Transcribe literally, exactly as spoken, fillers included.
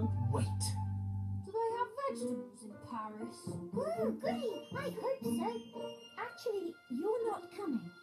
wait. Do they have vegetables in Paris? Oh, goody! I hope so. Actually, you're not coming.